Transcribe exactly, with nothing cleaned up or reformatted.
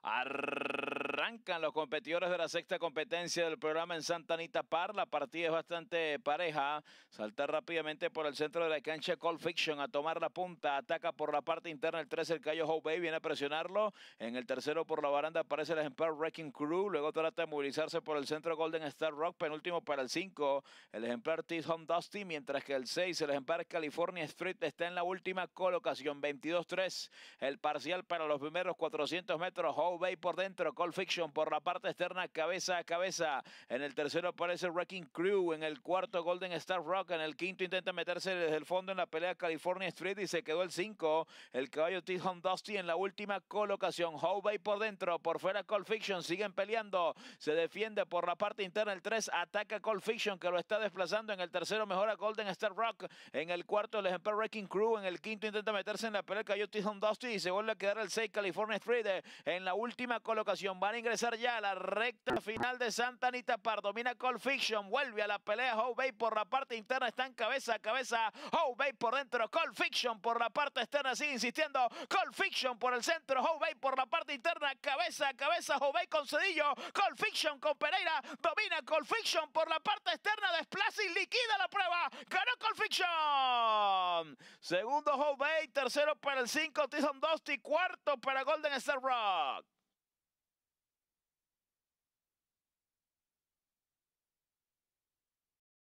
Arrancan los competidores de la sexta competencia del programa en Santa Anita Park. La partida es bastante pareja. Salta rápidamente por el centro de la cancha Cold Fiction a tomar la punta. Ataca por la parte interna el tres, el Cayo Hope Bay. Viene a presionarlo. En el tercero por la baranda aparece el ejemplar Wrecking Crew. Luego trata de movilizarse por el centro Golden Star Rock. Penúltimo para el cinco, el ejemplar T-Home Dusty. Mientras que el seis, el ejemplar California Street, está en la última colocación. veintidós tres el parcial para los primeros cuatrocientos metros. Hope Bay por dentro, Cold Fiction por la parte externa, cabeza a cabeza. En el tercero aparece Wrecking Crew. En el cuarto Golden Star Rock. En el quinto intenta meterse desde el fondo en la pelea California Street y se quedó el cinco, el caballo T-Home Dusty en la última colocación. Hope Bay por dentro, por fuera Cold Fiction, siguen peleando, se defiende por la parte interna el tres, ataca Cold Fiction que lo está desplazando. En el tercero mejora Golden Star Rock. En el cuarto el ejemplar Wrecking Crew. En el quinto intenta meterse en la pelea caballo T-Home Dusty y se vuelve a quedar el seis California Street en la última colocación. Van a ingresar ya a la recta final de Santa Anita Park. Domina Cold Fiction, vuelve a la pelea Hope Bay por la parte interna, están cabeza a cabeza. Hope Bay por dentro, Cold Fiction por la parte externa, sigue insistiendo. Cold Fiction por el centro, Hope Bay por la parte interna, cabeza a cabeza. Hope Bay con Cedillo, Cold Fiction con Pereira, domina Cold Fiction por la parte externa, desplaza y liquida la prueba. Ganó Cold Fiction. Segundo Hope Bay, tercero para el cinco T-Home Dusty, cuarto para Golden Star Rock.